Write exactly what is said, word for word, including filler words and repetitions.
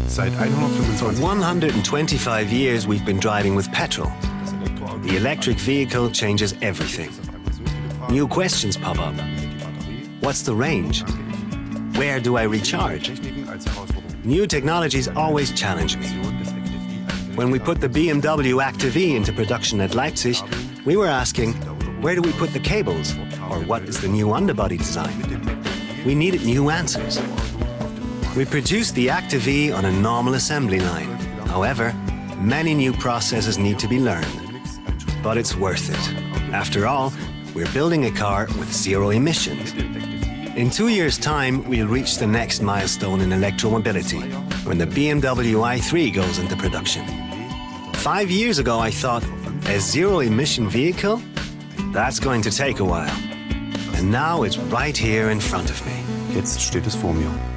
For one hundred twenty-five years, we've been driving with petrol. The electric vehicle changes everything. New questions pop up. What's the range? Where do I recharge? New technologies always challenge me. When we put the B M W ActiveE into production at Leipzig, we were asking, where do we put the cables? Or what is the new underbody design? We needed new answers. We produced the ActiveE on a normal assembly line. However, many new processes need to be learned. But it's worth it. After all, we're building a car with zero emissions. In two years' time, we'll reach the next milestone in electromobility, when the B M W i three goes into production. Five years ago, I thought, a zero-emission vehicle? That's going to take a while. And now it's right here in front of me. Jetzt steht es vor mir.